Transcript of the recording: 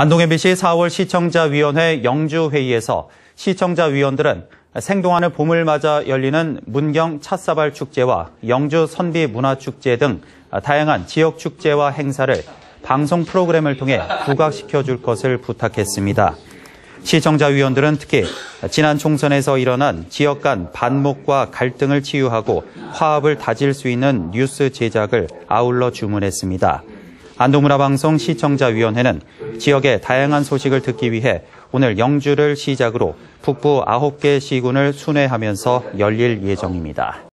안동 MBC 4월 시청자위원회 영주회의에서 시청자위원들은 생동하는 봄을 맞아 열리는 문경 찻사발 축제와 영주 선비문화축제 등 다양한 지역 축제와 행사를 방송 프로그램을 통해 부각시켜줄 것을 부탁했습니다. 시청자위원들은 특히 지난 총선에서 일어난 지역 간 반목과 갈등을 치유하고 화합을 다질 수 있는 뉴스 제작을 아울러 주문했습니다. 안동문화방송 시청자위원회는 지역의 다양한 소식을 듣기 위해 오늘 영주를 시작으로 북부 9개 시군을 순회하면서 열릴 예정입니다.